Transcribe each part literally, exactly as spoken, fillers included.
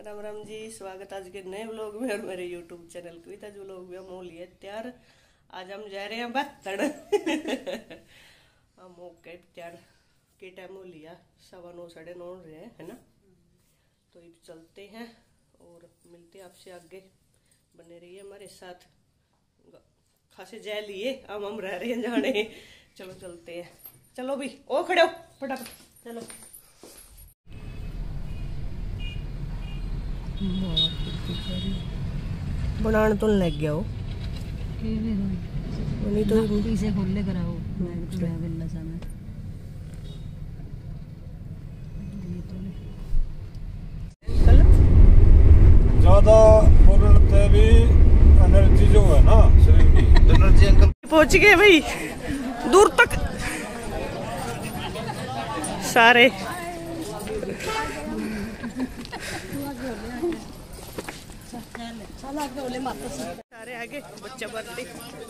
राम राम जी, स्वागत आज के नए व्लॉग में और मेरे यूट्यूब चैनल कविता व्लॉग में हम हो लिए तैयार। आज हम जा रहे हैं बत्तड़ हम ओके तैयार के टाइम हो लिया सवा नौ साढ़े नौ रहे हैं है ना। तो अब चलते हैं और मिलते हैं आपसे आगे, बने रहिए हमारे साथ। खासे जा लिए अब हम रह रहे हैं जाने। चलो चलते हैं, चलो भी ओ खड़े हो फटाफट चलो। बनाने तो लग गया हो नहीं तो इसे खोले कराओ ज्यादा बोलते भी एनर्जी जो है ना शरीर की एनर्जी अंकल पहुंच गए भाई दूर तक सारे। सारे आगे बच्चा बढ़ते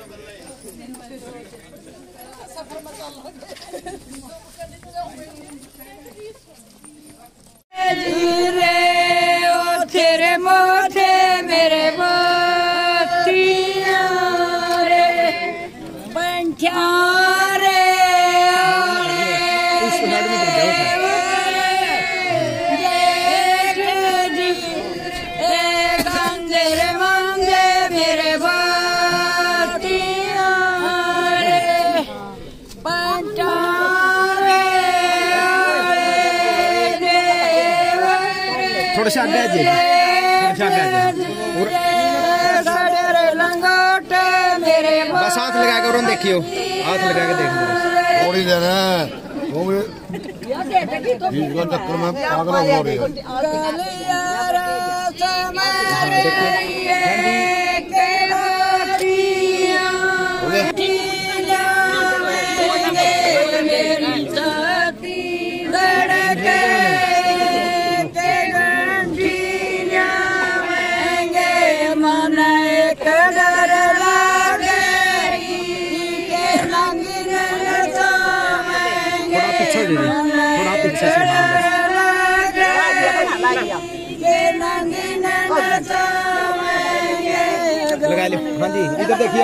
तेरे मोटे मेरे मोतिया रे बंठा रे थोड़ा सा आगे जी, थोड़ा सा आगे बस हाथ लगा कर देखियो, हाथ लगा के देख लो थोड़ी देर है वो चक्कर में पागल हो रही थोड़ा पीछे से लगा लो। हाँ जी इधर देखिए,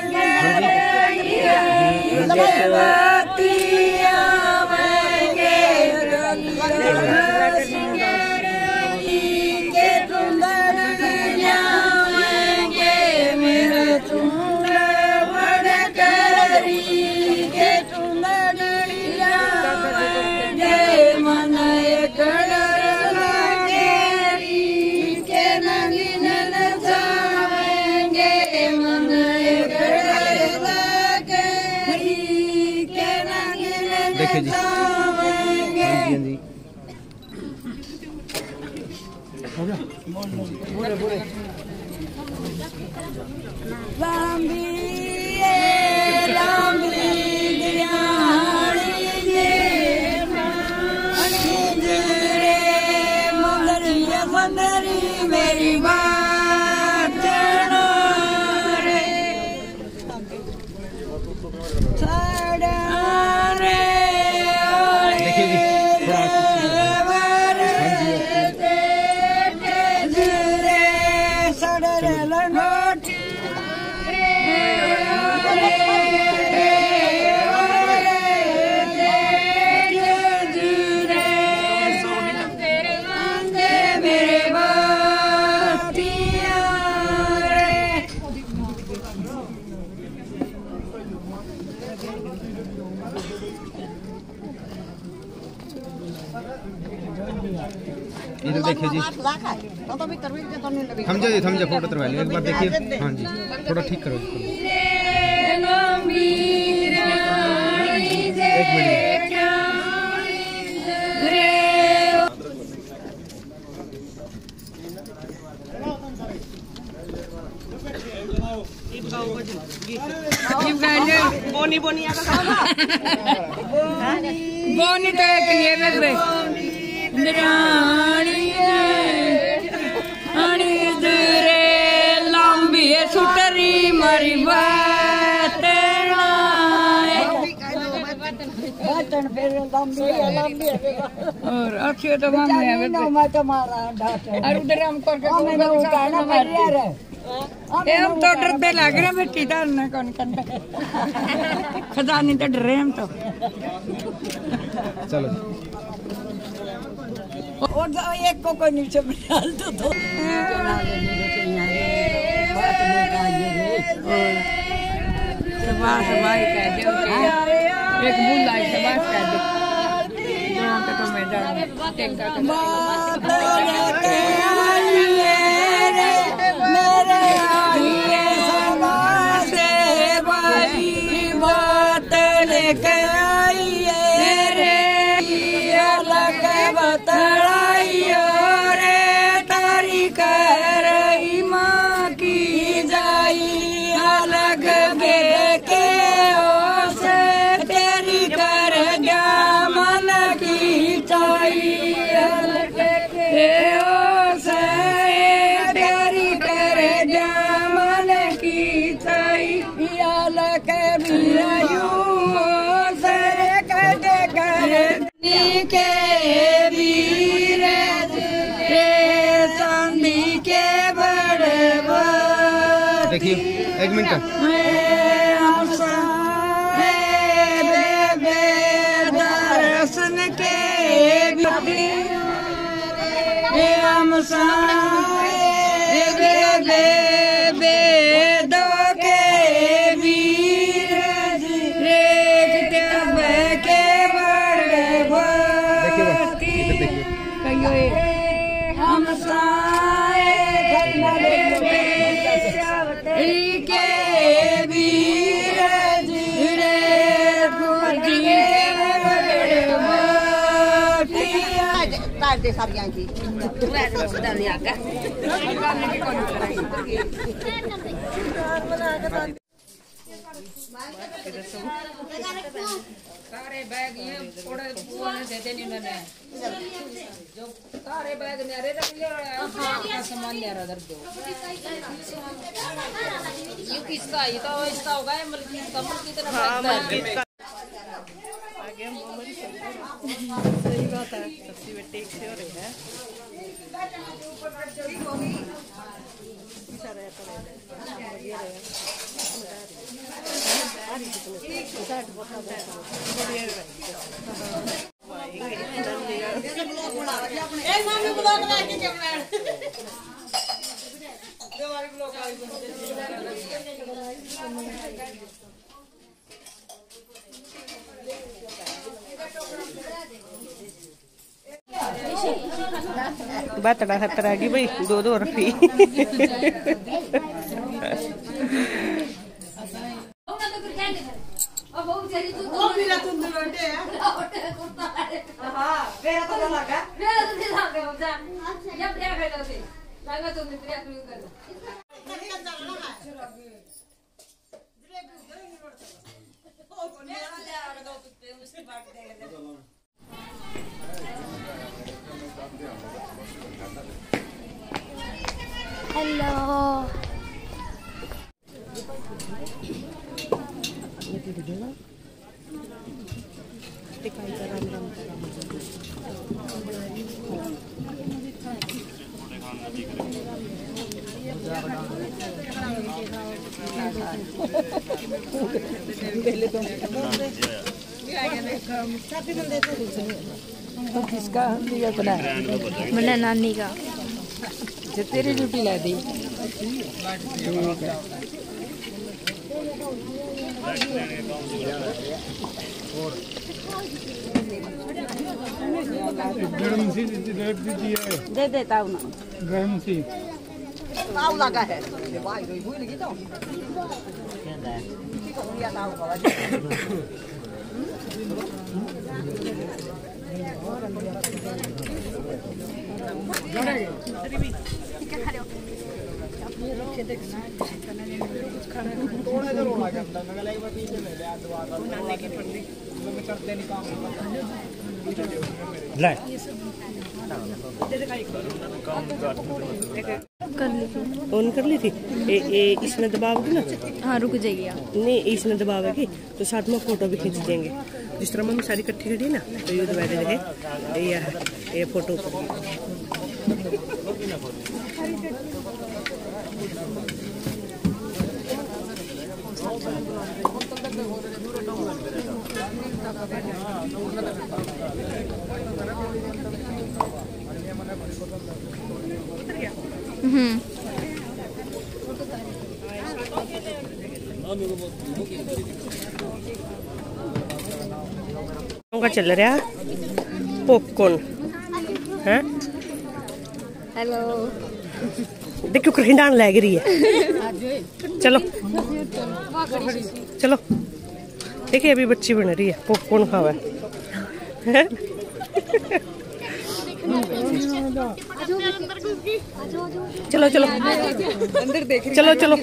देखिए जी। हाँ जी हो गया बोले बोले लंबी लंबी मेरी बात रे देखिए जी इधर देखिए जी। हम जाइए हम जा फोटो करवा लिया एक बार देखिए। हाँ जी थोड़ा ठीक करो एक मिनट। बोनी बोनी बोनी तो एक ये बेबे लंबी सुटरी मरी बात फिर और अच्छे तो मम्मी है मैं तुम्हारा डांट और उधर हम करके मैं वो कहना मर रे ए हम तो डरते लग रहे बेटी डरना कौन करता खजानी तो डरे हम तो चलो और एक को कोई नीचे डाल दो तो सबास भाई कह दे एक बुला सबास कह दे दोनों का तो मैं डर टेंका का मेरे आइए सबास भाई बात लेके आइए रे अलग बतलाइयो रे तारी कह रही माँ की जाई अलग बेके से तेरी कर गया मन की चाहिए अलग के से तेरी कर गया मन की चाहिए अलग बिरायू से कट कर के वीर रे चांदी के बड़े देखिए एक मिनट दर्शन के हम दो के वीर रे के बड़े देखिए हम साए के वीर रे दे सब यहाँ की सारे बैग ये थोड़े बुआ ने देते नहीं उन्होंने जो सारे बैग मेरे रख लिया का सामान ले रहा दर दो ये किसका ये तो इसका होगा मलकी कमल की तरफ हाँ मलकी का आगे हम मोमरी सही बात है सब्जी में टेक से हो रही है अच्छा रहता है बढ़िया रहेगा बात ना खतरा की भाई दो दो रुपये किसका दिया बना मैंने नानी का जो तेरी ड्यूटी ला दी गर्म सी रेट दीजिए दे देता हूँ ना गर्म सी ताऊ लगा है भाई कोई भूल गई तो किसी को दिया ताऊ का ऑन कर ली थी ए, ए, इसने दबाओगे ना हाँ रुक जाइए नहीं इसने दबाओगे तो साथ में फोटो भी खींच देंगे जिस तरह मम्मी सारी इकट्ठी खड़ी है ना, तो ये दबाई दे ये ये फोटो हम्म का चल रहा पॉपकॉर्न है। हेलो देखो कहीं डांड लग रही है। चलो चलो देखिए अभी बच्ची बन रही है, पॉपकॉर्न खावा है। चलो चलो अंदर देख रही चलो चलो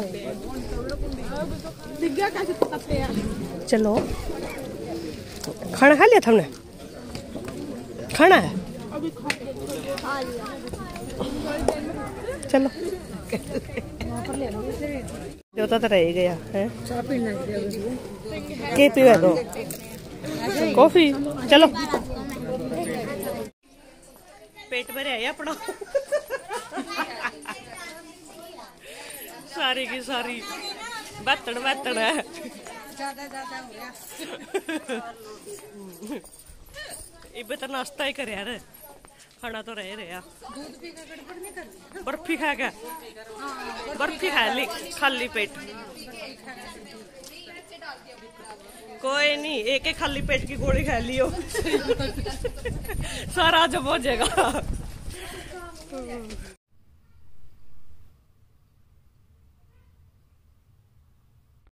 चलो खाना खा लिया था हमने, खाना है चलो जोता तो रह गया है। के पीवा दो कॉफी। चलो पेट भरे है अपना सारी की सारी बत्तड़ बत्तड़ है। इबे तो नाश्ता ही करे यार, खाना तो रह रहा। बर्फी खा गया, बर्फी खा ली खाली पेट। कोई नहीं, एक एक खाली पेट की गोली खा लियो सारा जब हो जाएगा।